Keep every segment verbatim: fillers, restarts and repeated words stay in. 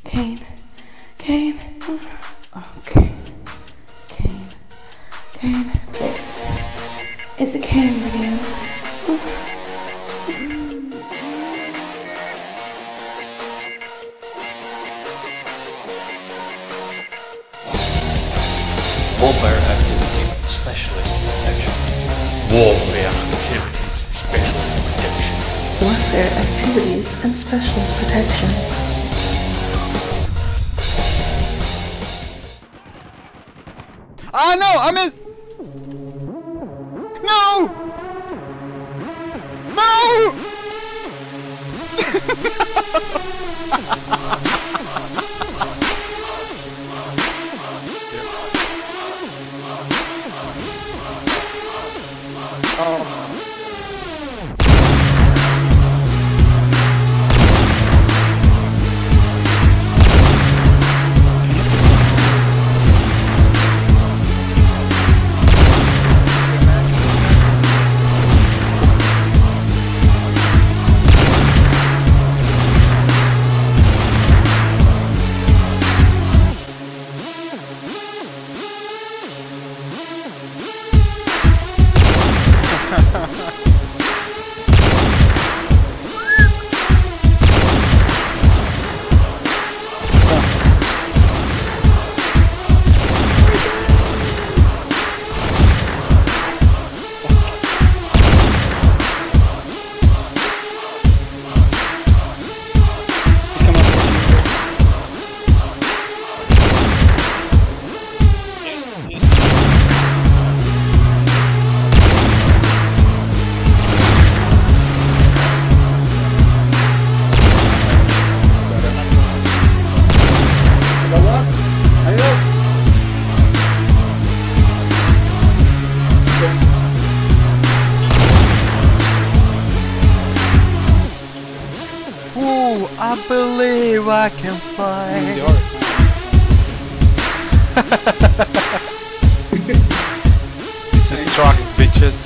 Caine, Caine, oh, Caine, Caine, Caine. This is a Caine video. Warfare activity specialist protection. Warfare activities specialist protection. Warfare activities and specialist protection. Ah, no! I missed! No! No! Oh. Ooh, I believe I can fly. This is truck, bitches.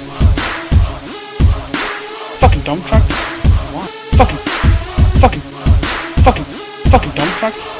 Fucking dump truck. What? Fucking, fucking, fucking, fucking dump truck.